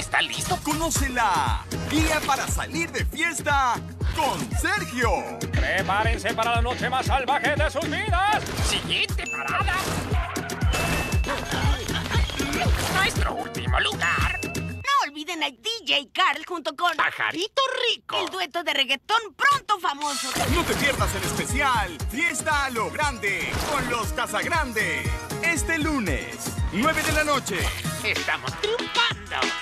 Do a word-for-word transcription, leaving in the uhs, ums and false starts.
está listo. Conoce la guía para salir de fiesta con Sergio. Prepárense para la noche más salvaje de sus vidas. Siguiente parada. Nuestro último lugar. No olviden a D J Carl junto con Pajarito Rico. el dueto de reggaetón pronto famoso. No te pierdas el especial Fiesta a lo Grande con los Casagrande. Este lunes, nueve de la noche. Estamos triunfando.